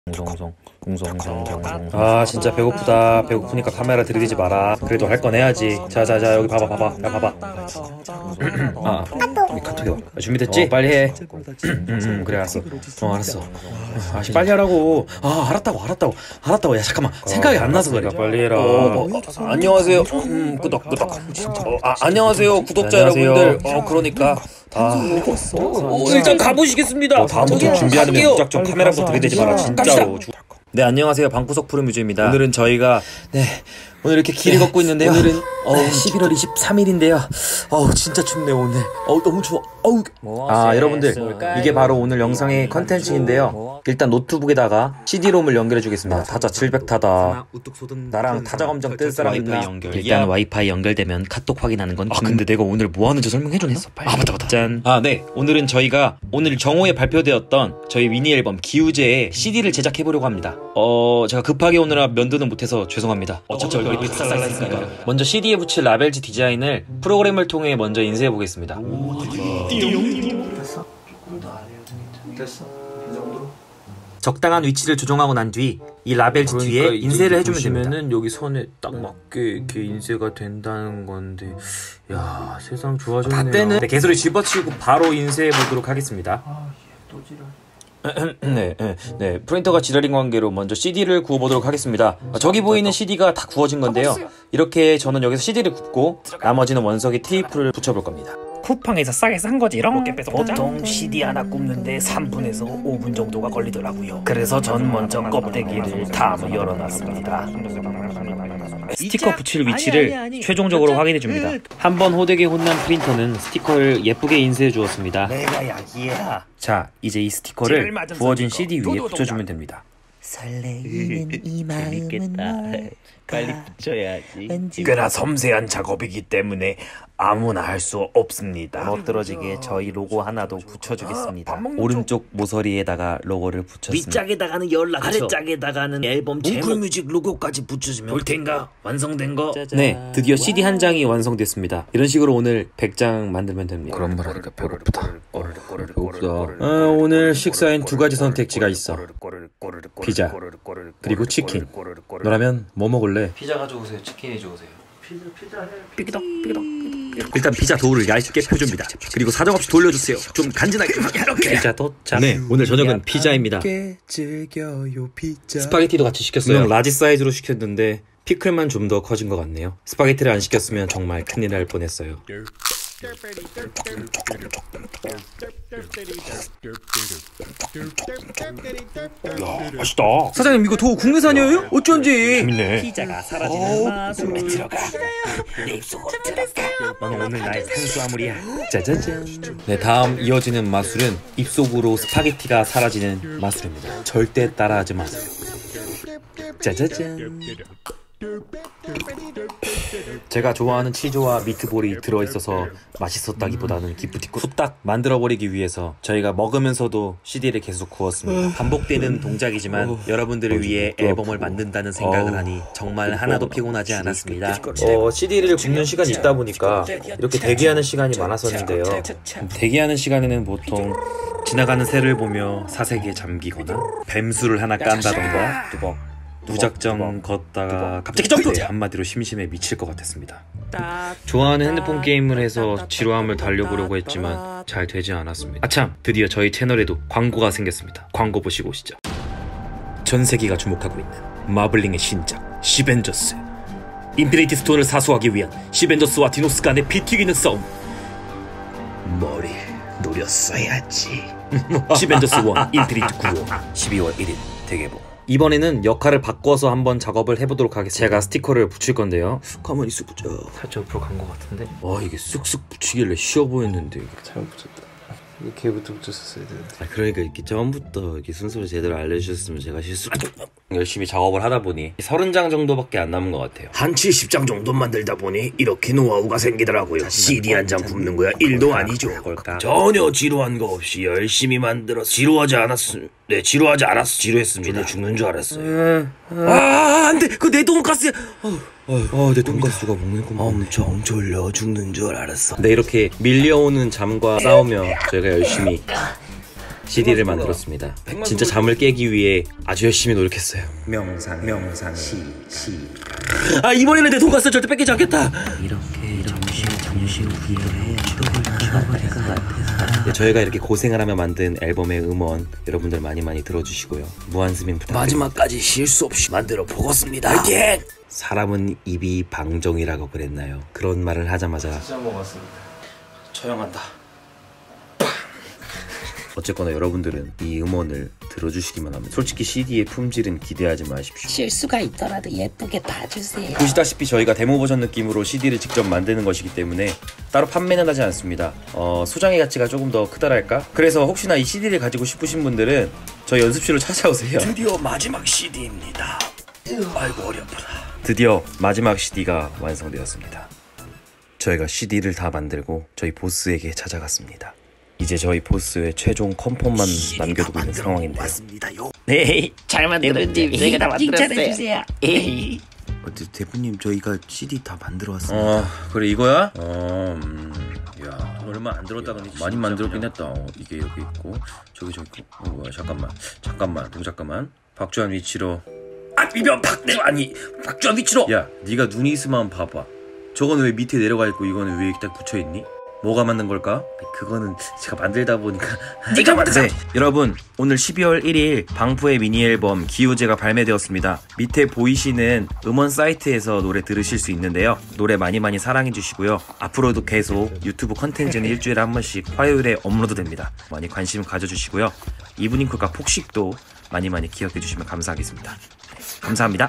아 진짜 배고프다. 배고프니까 카메라 들이대지 마라. 그래도 할 건 해야지. 자자자 여기 봐봐. 야 봐봐. 아 여기 카톡이 와. 준비됐지? 빨리 해. 그래 알았어. 알았어. 빨리 하라고. 알았다고. 야 잠깐만 생각이 안 나서 그래. 빨리 해라. 안녕하세요. 끄덕. 안녕하세요 구독자 여러분들. 그러니까 일단 가보시겠습니다. 다음부터 준비하는 무작정 카메라부터 들이대지 마라 진짜로. 네 안녕하세요 방구석 푸르뮤즈입니다. 오늘은 저희가 오늘 이렇게 길을 걷고 있는데요. 오늘은 11월 23일인데요. 진짜 춥네요 오늘. 너무 추워. 여러분들 이게 바로 오늘 영상의 컨텐츠인데요. 일단 노트북에다가 CD롬을 연결해 주겠습니다. 타자 700타다. 나랑 타자 검정 뜰 사람 있나? 일단 와이파이 연결되면 카톡 확인하는 건. 근데 내가 오늘 뭐 하는지 설명해 좀 했어. 맞다. 짠. 네 오늘은 저희가 오늘 정오에 발표되었던 저희 미니 앨범 기우제의 CD를 제작해 보려고 합니다. 제가 급하게 오느라 면도는 못해서 죄송합니다. 어차피 얼굴이 픽살났으니까. 먼저 CD에 붙일 라벨지 디자인을 프로그램을 통해 먼저 인쇄해 보겠습니다. 됐어. 이 정도? 적당한 위치를 조정하고 난 뒤 이 라벨지 뒤에 인쇄를 해주면 됩니다. 여기 선에 딱 맞게 이렇게 인쇄가 된다는 건데, 야 세상 좋아졌네요. 다 때는 개소리 집어치우고 바로 인쇄해 보도록 하겠습니다. 또 지랄. 네. 프린터가 지랄인 관계로 먼저 CD를 구워보도록 하겠습니다. 저기 보이는 CD가 다 구워진 건데요. 이렇게 저는 여기서 CD를 굽고 나머지는 원석에 테이프를 붙여볼 겁니다. 쿠팡에서 싸게 산 거지롱. 보통 CD 하나 굽는데 3분에서 5분 정도가 걸리더라고요. 그래서 전 먼저 껍데기를 다 열어놨습니다. 스티커 붙일 위치를 최종적으로 확인해줍니다. 한번 호되게 혼난 프린터는 스티커를 예쁘게 인쇄해 주었습니다. 내가 약이야. 자 이제 이 스티커를 구워진 CD 위에 붙여주면 됩니다. 설레이는 이 마음은 빨리 붙여야지. 꽤나 섬세한 작업이기 때문에 아무나 할 수 없습니다. 멋들어지게 저희 로고 하나도 붙여주겠습니다. 오른쪽 모서리에다가 로고를 붙였습니다. 윗짝에다가는 연락처, 아래짝에다가는 앨범 제목, 뭉클뮤직 로고까지 붙여주면 볼 텐가? 완성된 거? 짜잔. 네, 드디어 CD 한 장이 완성됐습니다. 이런 식으로 오늘 100장 만들면 됩니다. 그런 말 하니까 배고프다. 오늘 식사엔 두 가지 선택지가 있어. 피자 그리고 치킨. 너라면 뭐 먹을래? 피자 가져오세요. 치킨 해줘오세요. 피자 해. 삐기덕. 일단 피자 도우를 얇게 펴줍니다. 그리고 사정없이 돌려주세요. 좀 간지나게. 이렇게. 피자 도착. 네, 오늘 저녁은 피자입니다. 스파게티도 같이 시켰어요. 라지 사이즈로 시켰는데 피클만 좀 더 커진 것 같네요. 스파게티를 안 시켰으면 정말 큰일 날 뻔했어요. 야, 맛있다. 사장님 이거 도우 국내산이에요? 어쩐지 재밌네. 피자가 사라지는 마술에 들어가. 내 입속으로 들어가. 너는 오늘 나의 탄수화물이야. 짜자잔. 네, 다음 이어지는 마술은 입속으로 스파게티가 사라지는 마술입니다. 절대 따라하지 마세요. 짜자잔. 제가 좋아하는 치즈와 미트볼이 들어있어서 맛있었다기보다는 기프티콘 후딱 만들어버리기 위해서 저희가 먹으면서도 CD를 계속 구웠습니다. 반복되는 동작이지만 여러분들을 위해 앨범을 만든다는 생각을 하니 정말 하나도 피곤하지 않았습니다. CD를 굽는 시간이 있다 보니까 이렇게 대기하는 시간이 많았었는데요. 대기하는 시간에는 보통 지나가는 새를 보며 사색에 잠기거나 뱀수를 하나 깐다던가 무작정 걷다가 갑자기 점프! 한마디로 심심해 미칠 것 같았습니다. 좋아하는 핸드폰 게임을 해서 지루함을 달려보려고 했지만 잘 되지 않았습니다. 아참! 드디어 저희 채널에도 광고가 생겼습니다. 광고 보시고 오시죠. 전 세계가 주목하고 있는 마블링의 신작 시벤저스. 인피니티 스톤을 사수하기 위한 시벤저스와 디노스 간의 피 튀기는 싸움. 머리 노렸어야지. 시벤저스 1 인피니티 구호 12월 1일 대개봉. 이번에는 역할을 바꿔서 한번 작업을 해보도록 하겠습니다. 제가 스티커를 붙일 건데요. 가만히 쓱 붙여. 살짝 옆으로 간 것 같은데? 와 이게 쓱쓱 붙이길래 쉬워 보였는데 잘못 붙였다. 걔부터 붙였었어야 되는데. 그러니까 이렇게 처음부터 이렇게 순서를 제대로 알려주셨으면 제가 열심히 작업을 하다 보니 30장 정도밖에 안 남은 것 같아요. 한 70장 정도 만들다 보니 이렇게 노하우가 생기더라고요. CD 한 장 굽는 거야 1도 아니죠. 전혀 지루한 거 없이 열심히 만들어서 지루하지 않았습니다. 지루했습니다. 죽는 줄 알았어요. 안돼, 그 내 돈가스. 내 돈가스가 먹는구만. 엄청 졸려 죽는 줄 알았어. 네, 이렇게 밀려오는 잠과 싸우며 저희가 열심히 CD를 만들었습니다. 진짜 잠을 깨기 위해 아주 열심히 노력했어요. 명상 시 아 이번에는 내 돈가스 절대 뺏기지 않겠다. 네, 저희가 이렇게 고생을 하며 만든 앨범의 음원 여러분들 많이 들어주시고요. 무한스민 부탁드립니다. 마지막까지 실수 없이 만들어 보겠습니다. 화이팅! 사람은 입이 방종이라고 그랬나요? 그런 말을 하자마자 처형한다. 어쨌거나 여러분들은 이 음원을 들어주시기만 하면 솔직히 CD의 품질은 기대하지 마십시오. 실수가 있더라도 예쁘게 봐주세요. 보시다시피 저희가 데모 버전 느낌으로 CD를 직접 만드는 것이기 때문에 따로 판매는 하지 않습니다. 소장의 가치가 조금 더 크다랄까? 그래서 혹시나 이 CD를 가지고 싶으신 분들은 저희 연습실로 찾아오세요. 드디어 마지막 CD입니다. 아이고 어렵다. 드디어 마지막 CD가 완성되었습니다. 저희가 CD를 다 만들고 저희 보스에게 찾아갔습니다. 이제 저희 보스의 최종 컨펌만 남겨두고 있는 상황인데요. 네, 잘 만들었지. 저희가 다 만들었어요. 대표님 저희가 CD 다 만들어 왔습니다. 그래 이거야? 야 얼마 안 들었다더니 많이 만들었긴 했다. 이게 여기 있고 저기 있고. 뭐야 잠깐만 잠깐만. 박주환 위치로. 이병 박주환 위치로. 야 네가 눈이 있으면 봐봐. 저거는 왜 밑에 내려가 있고 이거는 왜 이렇게 딱 붙여 있니? 뭐가 만든 걸까? 그거는 제가 만들다 보니까 네가 만들어. 네, 여러분 오늘 12월 1일 방푸의 미니 앨범 기우제가 발매되었습니다. 밑에 보이시는 음원 사이트에서 노래 들으실 수 있는데요. 노래 많이 사랑해 주시고요. 앞으로도 계속 유튜브 컨텐츠는 일주일에 한 번씩 화요일에 업로드 됩니다. 많이 관심 가져주시고요. 이브닝 콜과 폭식도 많이 기억해 주시면 감사하겠습니다. 감사합니다.